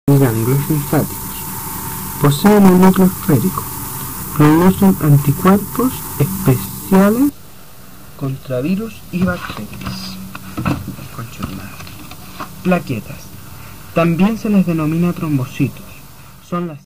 y ganglios linfáticos. Poseen un núcleo esférico. Producen anticuerpos especiales contra virus y bacterias. Plaquetas. También se les denomina trombocitos. Son las